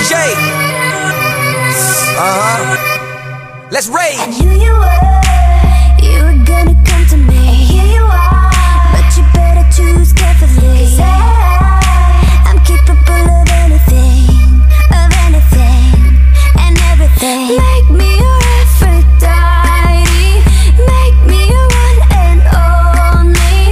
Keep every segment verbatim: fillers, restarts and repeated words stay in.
J. Uh-huh. Let's rage. I knew you were, you were gonna come to me. And here you are, but you better choose carefully. 'Cause I, I'm capable of anything, of anything, and everything. Make me your Aphrodite, make me your one and only.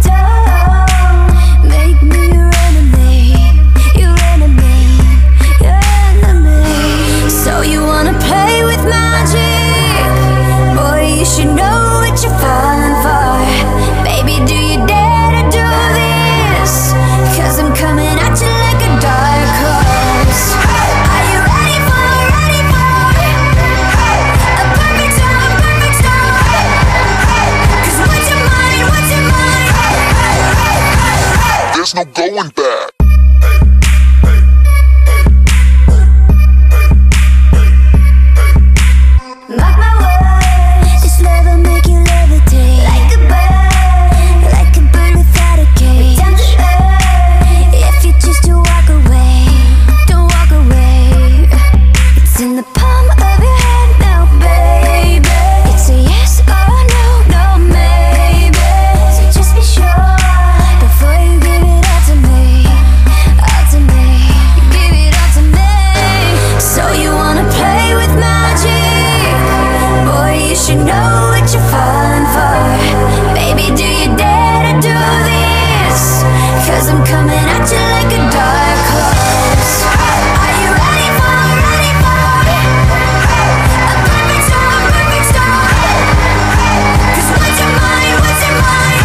Don't make me your enemy, your enemy, your enemy. So you wanna play with magic? Boy, you should know what you're falling for. Baby, do you dare to do this? 'Cause I'm coming at you like a dark horse. Are you ready for, ready for a perfect storm, perfect storm? 'Cause what's your mind, what's your mind? There's no going back. Mark my words, this love will make you levitate. Like a bird, like a bird without a cage. Down to earth, if you choose to walk away, don't walk away. It's in the palm of your hand now, baby. It's a yes or no, no maybe. So just be sure before you give it all to me, all to me. Give it all to me. So you wanna play with magic? Boy, you should know what you're falling for. Baby, do you dare to do this? 'Cause I'm coming at you like a dark horse. Are you ready for, ready for a perfect storm, perfect storm? 'Cause what's your mind, what's your mind?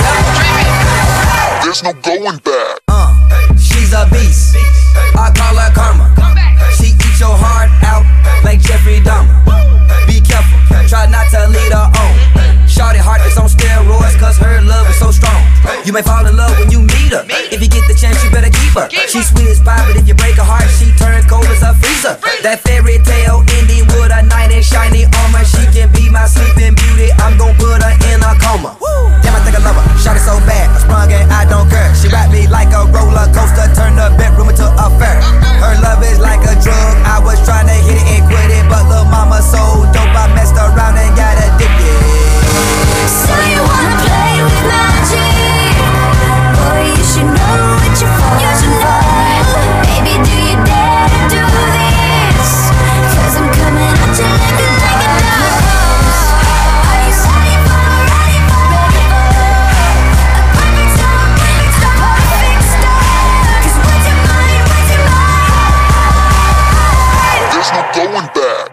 There's no going back. Uh, she's a beast. I call her karma. She eats your heart out like Jeffrey Dahmer. Be careful, try not to lead her on. Shawty heart is on steroids, 'cause her love is so strong. You may fall in love when you meet her. If you get the chance, you better keep her. She's sweet as pie, but if you break her heart, she turns cold as a freezer. That fairy tale ending with a knight in shiny armor. She can be my sleeping beauty, I'm gon' put her in a coma. Damn, I think I love her, shawty so bad, I sprung and I don't care. She wrapped me like a roller coaster, turned the bedroom into a fair. Her love is like a drug, I was trying to hit it and quit it, but lil' mama so dope, I messed around and got addicted. So you wanna play with magic? Boy, you should know what you're falling for. Baby, do you dare to do this? 'Cause I'm coming at you like a, like a dark horse. Are you ready for, ready for a perfect storm, perfect storm, perfect storm? 'Cause what's your mind, what's your mind? There's no going back.